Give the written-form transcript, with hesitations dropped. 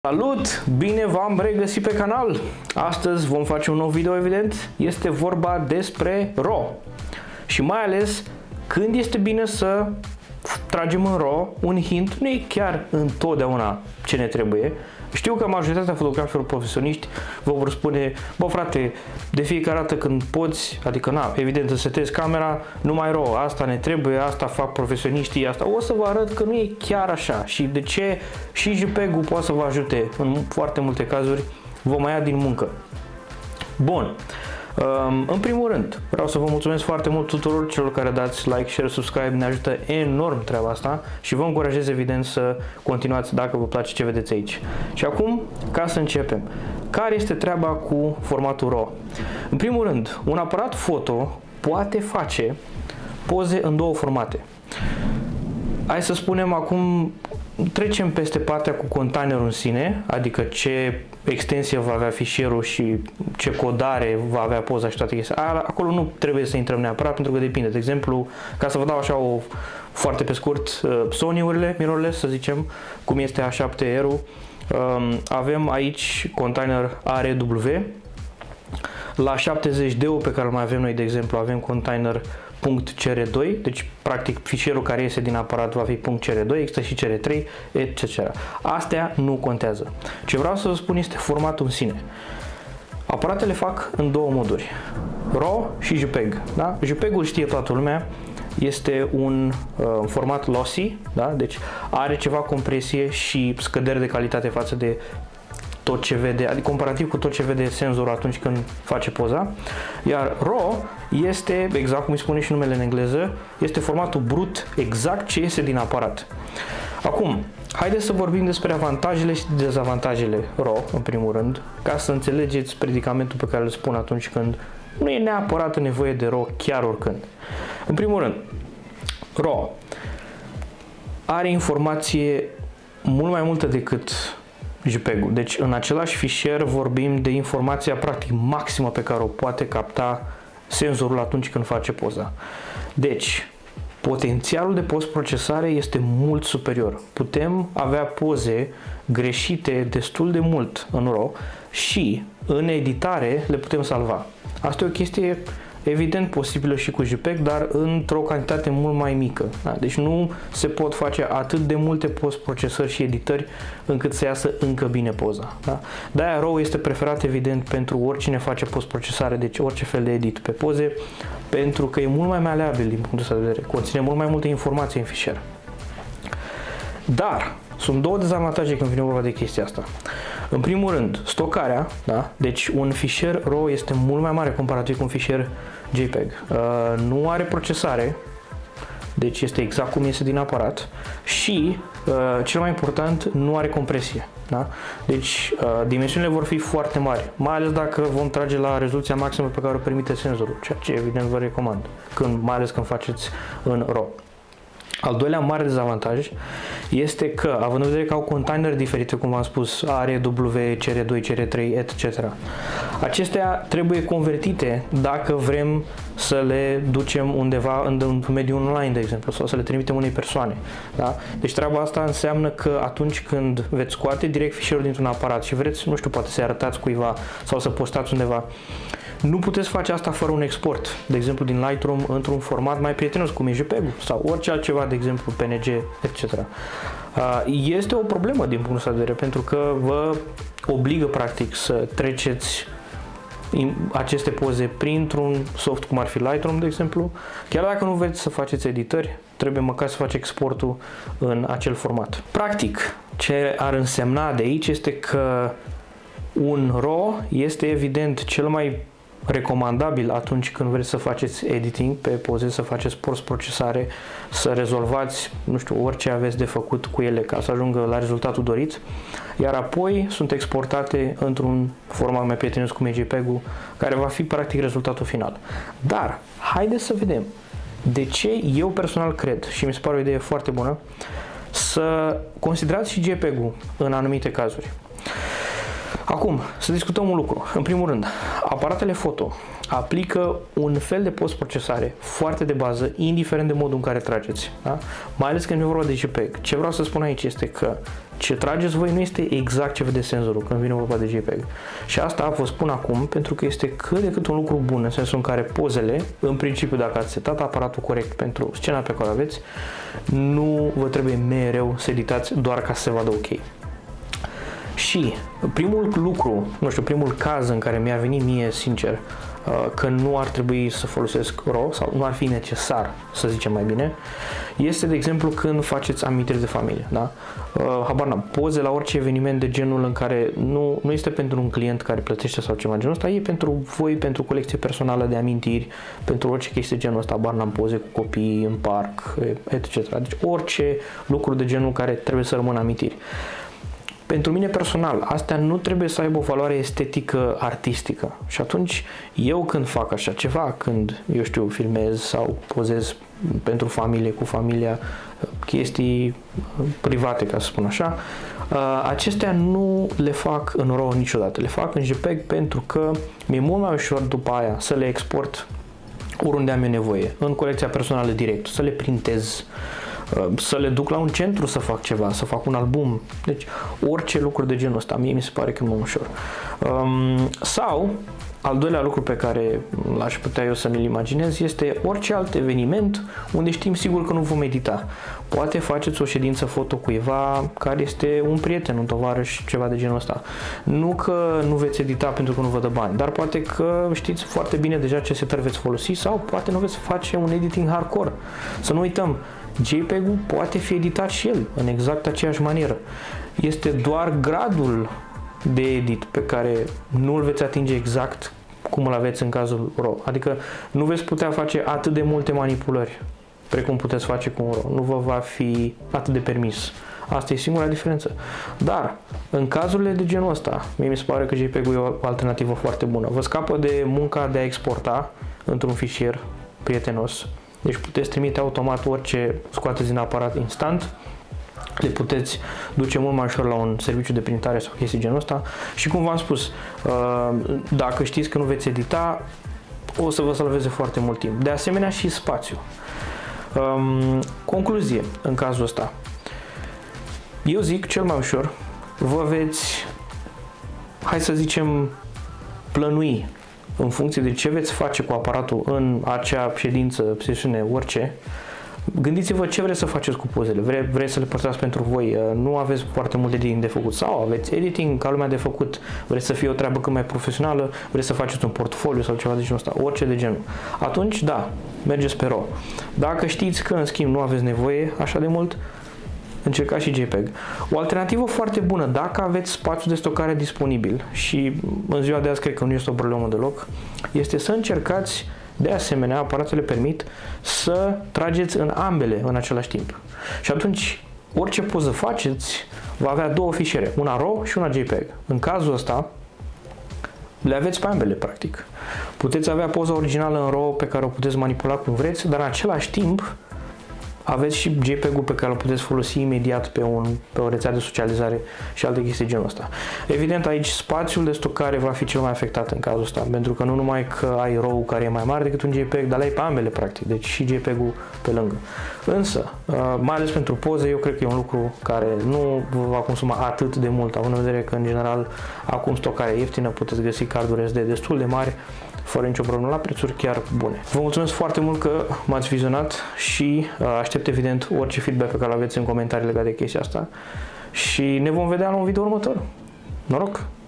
Salut! Bine v-am regăsit pe canal! Astăzi vom face un nou video, evident. Este vorba despre RAW. Și mai ales când este bine să tragem în RAW. Un hint, nu e chiar întotdeauna ce ne trebuie. Știu că majoritatea fotografilor profesioniști vă vor spune: bă frate, de fiecare dată când poți, adică na, evident să setezi camera, numai RAW, asta ne trebuie, asta fac profesioniștii, asta. O să vă arăt că nu e chiar așa și de ce și JPEG-ul poate să vă ajute în foarte multe cazuri, vă mai ia din muncă. Bun. În primul rând, vreau să vă mulțumesc foarte mult tuturor celor care dați like, share, subscribe, ne ajută enorm treaba asta și vă încurajez evident să continuați dacă vă place ce vedeți aici. Și acum, ca să începem, care este treaba cu formatul RAW? În primul rând, un aparat foto poate face poze în două formate. Hai să spunem acum, trecem peste partea cu containerul în sine, adică ce extensie va avea fișierul și ce codare va avea poza și toate chestia. Acolo nu trebuie să intrăm neapărat, pentru că depinde. De exemplu, ca să vă dau așa o foarte pe scurt, Sony-urile, mirrorless, să zicem, cum este A7R-ul, avem aici container ARW. La 70D-ul pe care îl mai avem noi, de exemplu, avem container .cr2, deci practic fișierul care iese din aparat va fi .cr2, există și cr3, etc. Astea nu contează. Ce vreau să vă spun este formatul în sine. Aparatele fac în două moduri, RAW și JPEG. Da? JPEG-ul știe toată lumea, este un format lossy, da? Deci are ceva compresie și scădere de calitate față de tot ce vede, adică comparativ cu tot ce vede senzorul atunci când face poza. Iar RAW este, exact cum îi spune și numele în engleză, este formatul brut, exact ce iese din aparat. Acum, haideți să vorbim despre avantajele și dezavantajele RAW, în primul rând, ca să înțelegeți predicamentul pe care îl spun atunci când nu e neapărat nevoie de RAW chiar oricând. În primul rând, RAW are informație mult mai multă decât JPEG-ul. Deci în același fișier vorbim de informația practic maximă pe care o poate capta senzorul atunci când face poza. Deci potențialul de postprocesare este mult superior. Putem avea poze greșite destul de mult în RAW și în editare le putem salva. Asta e o chestie evident posibilă și cu JPEG, dar într-o cantitate mult mai mică. Da? Deci nu se pot face atât de multe postprocesări și editări încât să iasă încă bine poza. Da? De-aia RAW este preferat evident pentru oricine face postprocesare, deci orice fel de edit pe poze, pentru că e mult mai maleabil din punctul ăsta de vedere, conține mult mai multe informații în fișier. Dar sunt două dezavantaje când vine vorba de chestia asta. În primul rând, stocarea, da? Deci un fișier RAW este mult mai mare comparativ cu un fișier JPEG. Nu are procesare, deci este exact cum iese din aparat și, cel mai important, nu are compresie. Da? Deci dimensiunile vor fi foarte mari, mai ales dacă vom trage la rezoluția maximă pe care o permite senzorul, ceea ce evident vă recomand, mai ales când faceți în RAW. Al doilea mare dezavantaj este că, având în vedere că au containere diferite, cum v-am spus, ARW, CR2, CR3, etc. Acestea trebuie convertite dacă vrem să le ducem undeva în mediul online, de exemplu, sau să le trimitem unei persoane. Da? Deci treaba asta înseamnă că atunci când veți scoate direct fișierul dintr-un aparat și vreți, nu știu, poate să-i arătați cuiva sau să postați undeva, nu puteți face asta fără un export, de exemplu din Lightroom, într-un format mai prietenos, cum e JPEG-ul sau orice altceva, de exemplu PNG, etc. Este o problemă din punctul ăsta de vedere, pentru că vă obligă practic să treceți aceste poze printr-un soft cum ar fi Lightroom, de exemplu. Chiar dacă nu vreți să faceți editări, trebuie măcar să faceți exportul în acel format. Practic, ce ar însemna de aici este că un RAW este evident cel mai recomandabil atunci când vreți să faceți editing pe poze, să faceți postprocesare, să rezolvați, nu știu, orice aveți de făcut cu ele ca să ajungă la rezultatul dorit, iar apoi sunt exportate într-un format mai prietenos cum e JPEG-ul, care va fi practic rezultatul final. Dar haideți să vedem de ce eu personal cred, și mi se pare o idee foarte bună, să considerați și JPEG-ul în anumite cazuri. Acum, să discutăm un lucru. În primul rând, aparatele foto aplică un fel de postprocesare foarte de bază, indiferent de modul în care trageți. Da? Mai ales când e vorba de JPEG. Ce vreau să spun aici este că ce trageți voi nu este exact ce vede senzorul când vine vorba de JPEG. Și asta vă spun acum pentru că este cât de cât un lucru bun, în sensul în care pozele, în principiu dacă ați setat aparatul corect pentru scena pe care o aveți, nu vă trebuie mereu să editați doar ca să se vadă ok. Și primul lucru, nu știu, primul caz în care mi-a venit mie, sincer, că nu ar trebui să folosesc RAW sau nu ar fi necesar, să zicem mai bine, este, de exemplu, când faceți amintiri de familie, da? Habar n-am, poze la orice eveniment de genul în care nu este pentru un client care plătește sau ceva genul ăsta, e pentru voi, pentru colecție personală de amintiri, pentru orice chestie de genul ăsta, habar n-am, poze cu copii în parc, etc. Deci orice lucru de genul care trebuie să rămână amintiri. Pentru mine personal, astea nu trebuie să aibă o valoare estetică artistică. Și atunci, eu când fac așa ceva, când, eu știu, filmez sau pozez pentru familie, cu familia, chestii private, ca să spun așa, acestea nu le fac în RAW niciodată. Le fac în JPEG pentru că mi-e mult mai ușor după aia să le export oriunde am eu nevoie, în colecția personală direct, să le printez, să le duc la un centru să fac ceva, să fac un album, deci orice lucru de genul ăsta, mie mi se pare că e mai ușor. Sau, al doilea lucru pe care l-aș putea eu să mi-l imaginez este orice alt eveniment unde știm sigur că nu vom edita. Poate faceți o ședință foto cuiva care este un prieten, un tovarăș, ceva de genul ăsta. Nu că nu veți edita pentru că nu vă dă bani, dar poate că știți foarte bine deja ce setări veți folosi sau poate nu veți face un editing hardcore. Să nu uităm, JPEG-ul poate fi editat și el în exact aceeași manieră. Este doar gradul de edit pe care nu îl veți atinge exact cum îl aveți în cazul RAW. Adică nu veți putea face atât de multe manipulări precum puteți face cu un RAW. Nu vă va fi atât de permis. Asta e singura diferență. Dar, în cazurile de genul ăsta, mie mi se pare că JPEG-ul e o alternativă foarte bună. Vă scapă de munca de a exporta într-un fișier prietenos. Deci puteți trimite automat orice scoateți din aparat instant, le puteți duce mult mai ușor la un serviciu de printare sau chestii genul ăsta și cum v-am spus, dacă știți că nu veți edita, o să vă salveze foarte mult timp. De asemenea și spațiu. Concluzie în cazul ăsta. Eu zic cel mai ușor, vă veți, hai să zicem, plănui în funcție de ce veți face cu aparatul în acea ședință, sesiune, orice. Gândiți-vă ce vreți să faceți cu pozele. Vreți să le păstrați pentru voi, nu aveți foarte mult editing de făcut sau aveți editing ca lumea de făcut, vreți să fie o treabă cât mai profesională, vreți să faceți un portfoliu sau ceva de genul ăsta, orice de genul. Atunci, da, mergeți pe RAW. Dacă știți că, în schimb, nu aveți nevoie așa de mult, încercați și JPEG. O alternativă foarte bună, dacă aveți spațiu de stocare disponibil și în ziua de azi cred că nu este o problemă deloc, este să încercați, de asemenea, aparatele permit să trageți în ambele în același timp. Și atunci, orice poză faceți, va avea două fișiere, una RAW și una JPEG. În cazul ăsta, le aveți pe ambele, practic. Puteți avea poza originală în RAW pe care o puteți manipula cum vreți, dar în același timp aveți și JPEG-ul pe care îl puteți folosi imediat pe o rețea de socializare și alte chestii genul ăsta. Evident, aici spațiul de stocare va fi cel mai afectat în cazul ăsta, pentru că nu numai că ai RAW care e mai mare decât un JPEG, dar l-ai pe ambele, practic, deci și JPEG-ul pe lângă. Însă, mai ales pentru poze, eu cred că e un lucru care nu vă va consuma atât de mult, având în vedere că, în general, acum stocarea ieftină, puteți găsi carduri SD destul de mari, fără nicio problemă, la prețuri chiar bune. Vă mulțumesc foarte mult că m-ați vizionat și aștept evident orice feedback pe care îl aveți în comentarii legate de chestia asta și ne vom vedea la un video următor. Noroc!